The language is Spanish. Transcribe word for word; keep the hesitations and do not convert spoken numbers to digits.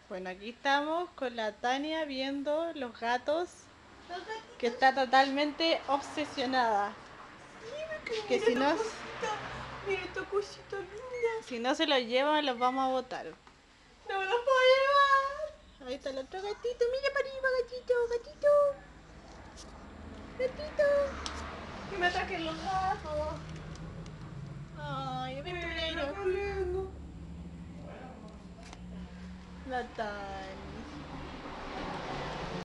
Bueno, aquí estamos con la Tania viendo los gatos, Los gatitos. que está totalmente obsesionada. Sí, Que mira si esta no, cosita. Mira esta cosita linda. si no se los llevan, los vamos a botar. No me los puedo llevar. Ahí está el otro gatito, mira para arriba, gatito, gatito. Gatito. Que me ataquen los gatos. Ay, Mira aventurero. qué lindo. La Tania.